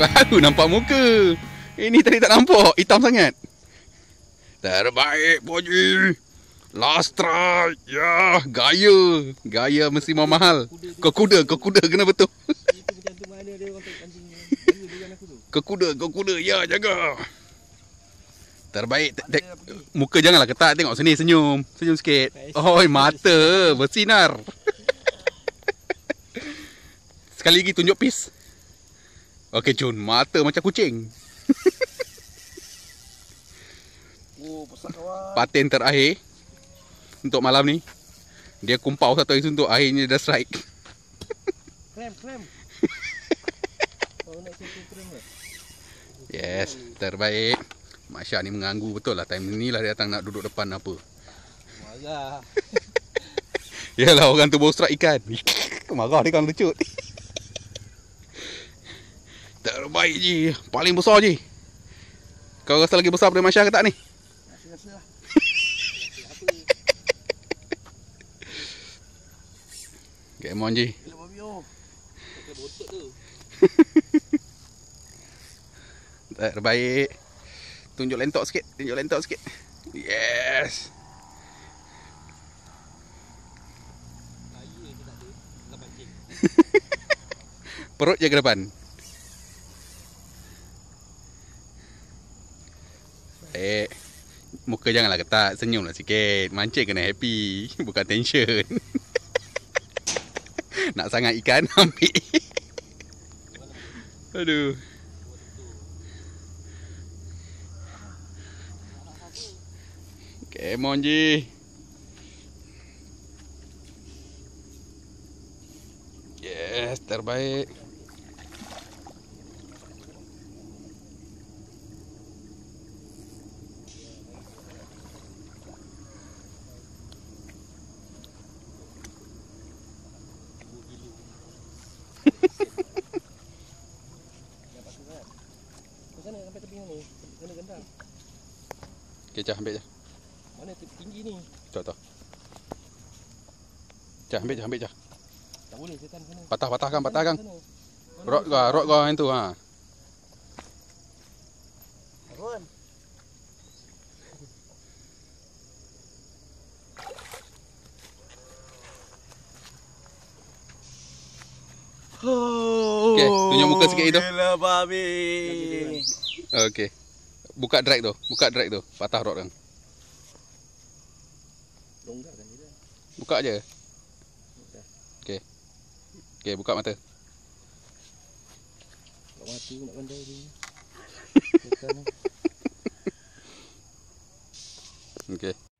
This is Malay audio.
Baru nampak muka. Ini tadi tak nampak, hitam sangat. Terbaik Poji. Last try. Ya, gaya. Gaya mesti mahal. Kau kuda kena betul. Itu macam tu mana dia orang tak anjing. Dia dengan aku tu. Kau kuda. Ya, jaga. Terbaik. Muka janganlah ketat, tengok sini senyum. Senyum sikit. Oi, mata bersinar. Sekali lagi tunjuk pis. Okey, Jun, mata macam kucing. Oh, besar kawan. Paten terakhir untuk malam ni. Dia kumpau satu hari untuk akhirnya dah strike. Krem. Oh, nak sentuh krem ke? Yes, terbaik. Masya ni mengganggu betul lah. Time ni lah dia datang nak duduk depan apa. Marah. Yalah, orang tu baru strike ikan. Marah dia kan lecut. Terbaik je. Paling besar je. Kau rasa lagi besar daripada Masya ke tak ni? Rasa lah. Come on je. Gila Babio. Pakai botok tu. Terbaik. Tunjuk lentok sikit. Yes. Air dia tak ada. Tak pancing. Perut je ke depan. Muka janganlah ketat, senyumlah sikit. Mancing kena happy, bukan tension. Nak sangat ikan, ambil. Aduh. Come on je. Yes, terbaik. Sana sampai tepi ni. Kena gendang. Okey, Cah, ambil je. Mana tinggi ni? Cah. Cah, ambil je. Tak boleh setan sana. Patah kang. Sana. Rod kau yang tu ha. Arun. Okey, tunjuk muka sikit itu. Gila babi. Okey. Buka drag tu. Patah rod kang. Longgarkan dia. Buka je. Okey, buka mata. Tak mati nak pandai dia. Setan ni. Okey.